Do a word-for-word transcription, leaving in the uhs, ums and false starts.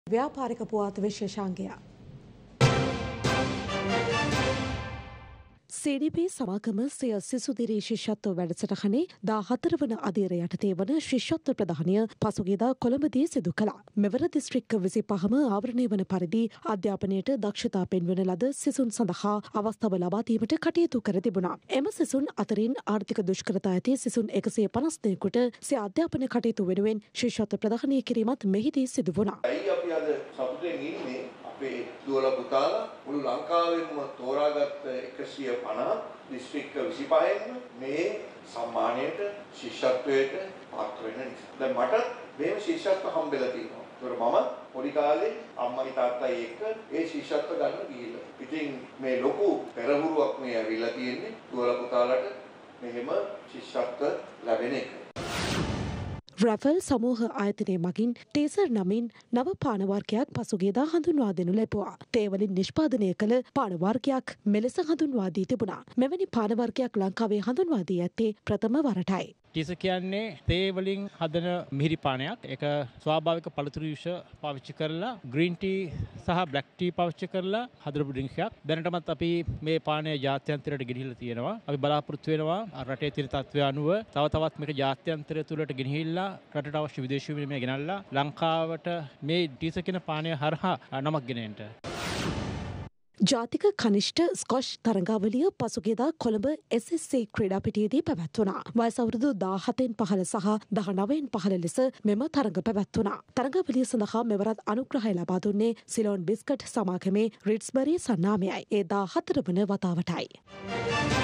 ව්‍යාපාරික පුවත් විශේෂාංගය. සී ඩී පී සමාගම සිය සිසුදිරි ශිෂ්‍යත්ව වැඩසටහනේ දාහතර වන අධීර යටතේ වන ශිෂ්‍යත්ව ප්‍රදානය පසුගියදා කොළඹදී සිදු කළා. මෙවර දිස්ත්‍රික්ක විසිපහම ආවරණය වන පරිදි අධ්‍යාපනයට දක්ෂතා පෙන්වන ලද සිසුන් සඳහා අවස්ථාව ලබා දීමට කටයුතු කර තිබුණා. එම සිසුන් අතරින් ආර්ථික දුෂ්කරතා ඇති සිසුන් එකසිය පනස් දෙනෙකුට සිය අධ්‍යාපන කටයුතු වෙනුවෙන් ශිෂ්‍යත්ව ප්‍රදානය කිරීමත් මෙහිදී සිදු වුණා. අපි අද සතුටෙන් ඉන්නේ අපේ දුවල පුතාලා මුළු ලංකාවෙන්ම තෝරාගත් එකසිය පනස් දිස්ත්‍රික්ක විසිපහෙන් මේ සම්මානයට ශිෂ්‍යත්වයට පාත්‍ර වෙන නිසා. දැන් මට මේ ශිෂ්‍යත්ව හම්බෙලා තියෙනවා. ඒතර මම පොඩි කාලේ අම්මගේ තාත්තයි එක්ක ඒ ශිෂ්‍යත්ව ගන්න ගිහිල්ලා. ඉතින් මේ ලොකු පෙරහුරුවක් මේ ඇවිල්ලා තියෙන්නේ දුවල පුතාලට මෙහෙම ශිෂ්‍යත්ව ලැබෙන එක. රැෆල් සමූහ ආයතනය මගින් ටේසර් නමින් නව පාන වර්ගයක් පසුගියදා හඳුන්වා දෙනු ලැබුවා. තේ වලින් නිෂ්පාදනය කළ පාන වර්ගයක් මෙලෙස හඳුන්වා දී තිබුණා. මෙවැනි පාන වර්ගයක් ලංකාවේ හඳුන්වා දී ඇත්තේ ප්‍රථම වරටයි. ටීසර් කියන්නේ තේ වලින් හදන මිහිරි පානයක්. ඒක ස්වාභාවික පළතුරු යුෂ පාවිච්චි කරලා ග්‍රීන් ටී සහ බ්ලැක් ටී පාවිච්චි කරලා හදපු ඩ්‍රින්ක් එකක්. දැනටමත් අපි මේ පානය ජාත්‍යන්තරයට ගෙනහිල්ලා තියෙනවා. අපි බලාපොරොත්තු වෙනවා රටේ තියෙන තත්ත්වය අනුව තව තවත් මේක ජාත්‍යන්තරය තුලට ගෙනහිල්ලා රටට අවශ්‍ය විදේශීය විනිමය ගෙනල්ලා ලංකාවට මේ ටීසර් කියන පානය හරහා නමක් ගෙනෙන්න. ජාතික කනිෂ්ඨ ස්කොෂ් තරඟාවලිය පසුගියදා කොළඹ එස් එස් සී ක්‍රීඩා පිටියේදී පැවැත්වුණා. වයස අවුරුදු දාහතෙන් පහළ සහ දහනවයෙන් පහළ ලෙස මෙම තරඟ පැවැත්වුණා. තරඟාවලිය සඳහා මෙවරත් අනුග්‍රහය ලබා දුන්නේ සිලෝන් බිස්කට් සමාගමේ රිට්ස්බරි සන්නාමයයි. ඒ දාහතර වන වතාවටයි.